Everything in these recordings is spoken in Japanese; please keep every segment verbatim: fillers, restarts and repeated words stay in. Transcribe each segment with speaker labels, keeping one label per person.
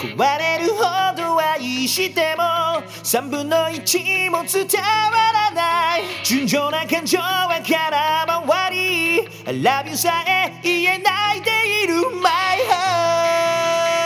Speaker 1: 壊れるほど愛しても三分の一も伝わらない純情な感情は空回り I love you さえ言えないでいる My heart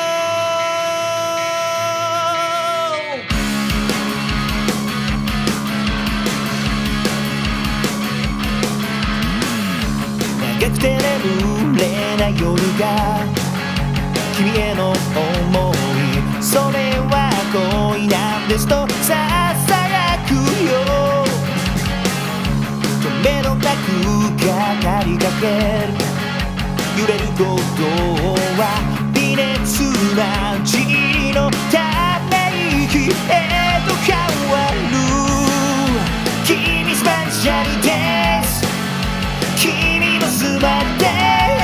Speaker 1: 長くて眠れない夜が君への想いそれは恋なんですとささやくよ止めのなく語りかける揺れることは微熱な塵のため息へと変わる君スパニシャリです君の住まいで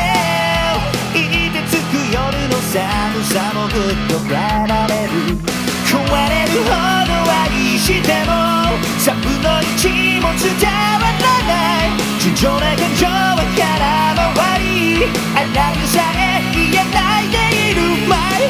Speaker 1: 寒さもぐっと変えられる壊れるほど愛しても三分の一も伝わらない純情な感情は空回り I love you さえ言えないでいる My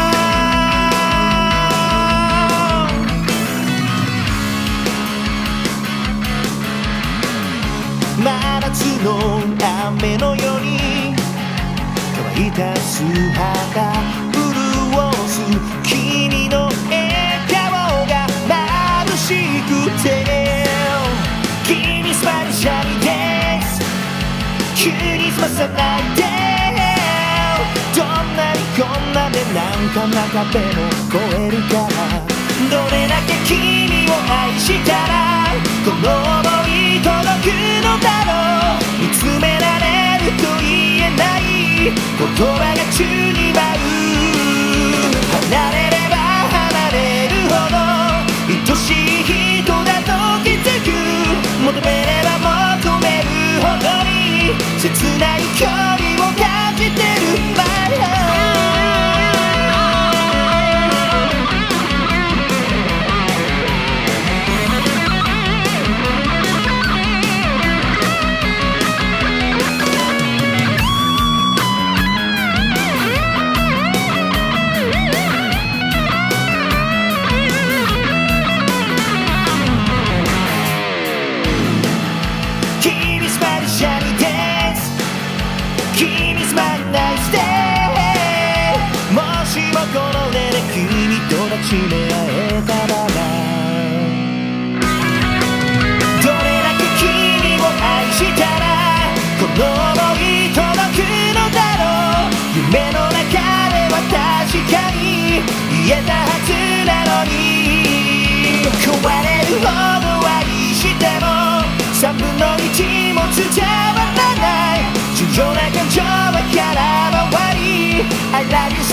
Speaker 1: heart 真夏の雨のように乾いた素肌潤す君の笑顔が眩しくて君スパニシャリです急に済まさないでどんなにこんなでなんかな壁も越えるからどれだけ君を愛したらこの想い届くのだろう見つめられると言えない言葉が宙に舞う離れれば離れるほど愛しい人だと気づく求めれば求めるほどに切ない距離を感じてる My heart君スマイルナイスデーもしもこの手で君と抱きしめ合えたらばどれだけ君を愛したらこの想い届くのだろう夢の中では確かに言えたはずなのに壊れるほど愛しても三分の一も伝わらない純情な感情は空回り I love you